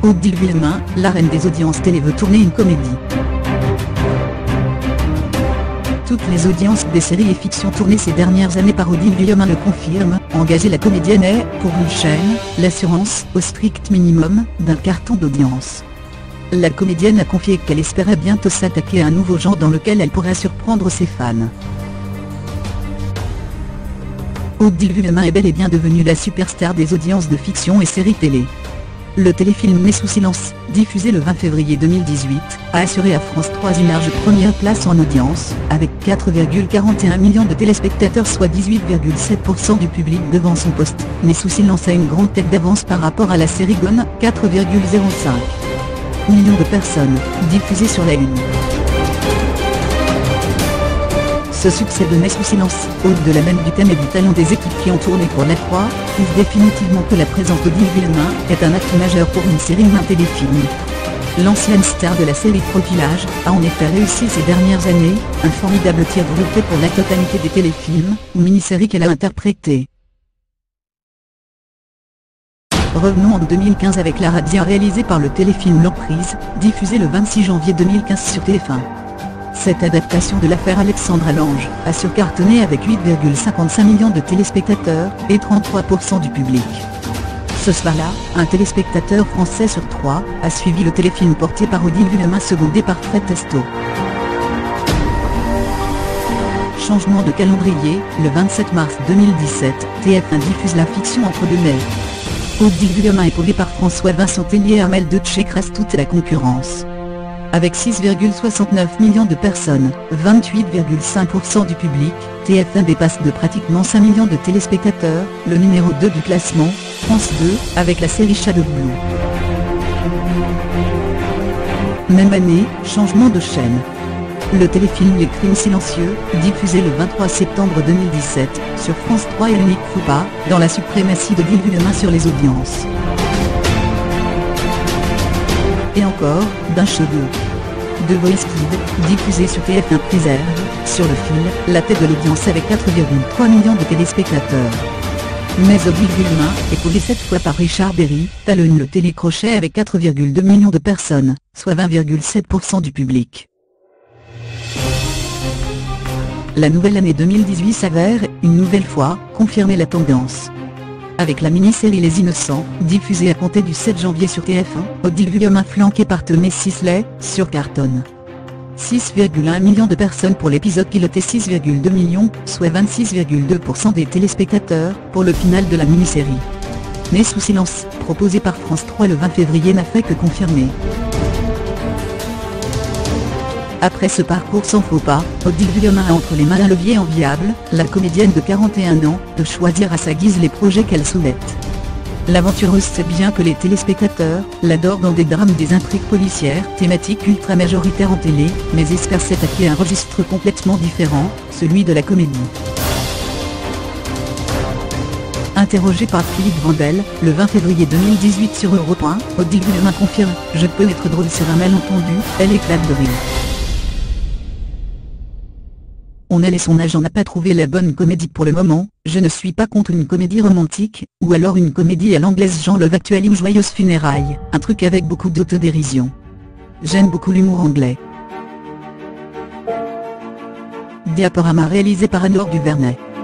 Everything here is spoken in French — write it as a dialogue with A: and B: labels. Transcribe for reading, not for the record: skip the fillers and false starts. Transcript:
A: Odile Villemain, la reine des audiences télé veut tourner une comédie. Toutes les audiences des séries et fictions tournées ces dernières années par Odile Villemain le confirment. Engager la comédienne est, pour une chaîne, l'assurance, au strict minimum, d'un carton d'audience. La comédienne a confié qu'elle espérait bientôt s'attaquer à un nouveau genre dans lequel elle pourrait surprendre ses fans. Odile Villemain est bel et bien devenue la superstar des audiences de fiction et séries télé. Le téléfilm Né sous silence, diffusé le 20 février 2018, a assuré à France 3 une large première place en audience, avec 4,41 millions de téléspectateurs soit 18,7% du public devant son poste. Né sous silence a une grande tête d'avance par rapport à la série Gone, 4,05 millions de personnes, diffusées sur la Une. Ce succès de Né sous silence, au-delà même du thème et du talent des équipes qui ont tourné pour la Croix, prouve définitivement que la présence d'Odile Villemain est un acte majeur pour une série ou un téléfilm. L'ancienne star de la série Profilage a en effet réussi ces dernières années, un formidable tir de repos pour la totalité des téléfilms ou mini-séries qu'elle a interprétés. Revenons en 2015 avec la razzia réalisée par le téléfilm L'Emprise, diffusé le 26 janvier 2015 sur TF1. Cette adaptation de l'affaire Alexandra Lange a surcartonné avec 8,55 millions de téléspectateurs et 33% du public. Ce soir-là, un téléspectateur français sur 3 a suivi le téléfilm porté par Odile Villemain secondé par Fred Testo. Changement de calendrier, le 27 mars 2017, TF1 diffuse la fiction Entre deux mers. Odile Villemain épaulée par François-Vincent Tellier et Amel Deutsch écrase toute la concurrence. Avec 6,69 millions de personnes, 28,5% du public, TF1 dépasse de pratiquement 5 millions de téléspectateurs, le numéro 2 du classement, France 2, avec la série Shadow Blue. Même année, changement de chaîne. Le téléfilm Les Crimes silencieux, diffusé le 23 septembre 2017, sur France 3 et l'unique Foupa, dans la suprématie d'Odile Villemain sur les audiences. Et encore, d'un chef-d'œuvre. The Voice Kids, diffusé sur TF1 préserve, sur le fil, la tête de l'audience avec 4,3 millions de téléspectateurs. Mais Odile Villemain, épaulée cette fois par Richard Berry, talonne le télécrochet avec 4,2 millions de personnes, soit 20,7% du public. La nouvelle année 2018 s'avère, une nouvelle fois, confirmer la tendance. Avec la mini-série Les Innocents, diffusée à compter du 7 janvier sur TF1, Odile Villemain flanquée par Tomé Sisley, surcartonne. 6,1 millions de personnes pour l'épisode piloté 6,2 millions, soit 26,2% des téléspectateurs, pour le final de la mini-série. Né sous silence, proposé par France 3 le 20 février n'a fait que confirmer. Après ce parcours sans faux pas, Odile Villemain a entre les mains un levier enviable, la comédienne de 41 ans, de choisir à sa guise les projets qu'elle souhaite. L'aventureuse sait bien que les téléspectateurs l'adorent dans des drames, des intrigues policières, thématiques ultra majoritaires en télé, mais espère s'attaquer à un registre complètement différent, celui de la comédie. Interrogée par Philippe Vandel, le 20 février 2018 sur Europe 1, Odile Villemain confirme « Je peux être drôle sur un malentendu », elle éclate de rire. On elle et son agent n'a pas trouvé la bonne comédie pour le moment, je ne suis pas contre une comédie romantique, ou alors une comédie à l'anglaise genre Love Actually ou Joyeuses Funérailles, un truc avec beaucoup d'autodérision. J'aime beaucoup l'humour anglais. Diaporama réalisé par Anne-Laure Duvernay.